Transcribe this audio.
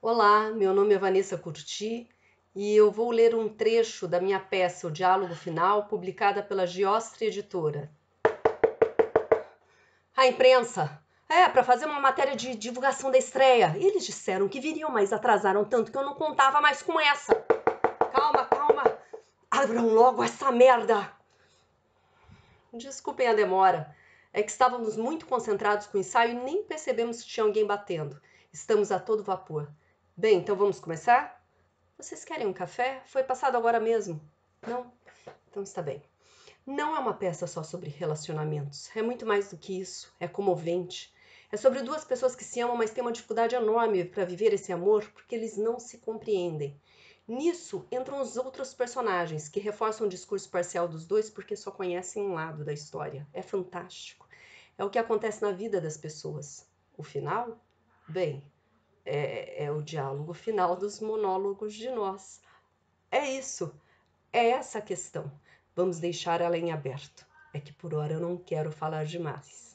Olá, meu nome é Vanessa Curti e eu vou ler um trecho da minha peça O Diálogo Final, publicada pela Giostre Editora. A imprensa! Para fazer uma matéria de divulgação da estreia. Eles disseram que viriam, mas atrasaram tanto que eu não contava mais com essa. Calma, calma. Abram logo essa merda. Desculpem a demora. É que estávamos muito concentrados com o ensaio e nem percebemos que tinha alguém batendo. Estamos a todo vapor. Bem, então vamos começar? Vocês querem um café? Foi passado agora mesmo. Não? Então está bem. Não é uma peça só sobre relacionamentos. É muito mais do que isso. É comovente. É sobre duas pessoas que se amam, mas têm uma dificuldade enorme para viver esse amor porque eles não se compreendem. Nisso entram os outros personagens que reforçam o discurso parcial dos dois porque só conhecem um lado da história. É fantástico. É o que acontece na vida das pessoas. O final? Bem, é o diálogo final dos monólogos de nós. É isso, é essa a questão. Vamos deixar ela em aberto. É que por hora eu não quero falar demais.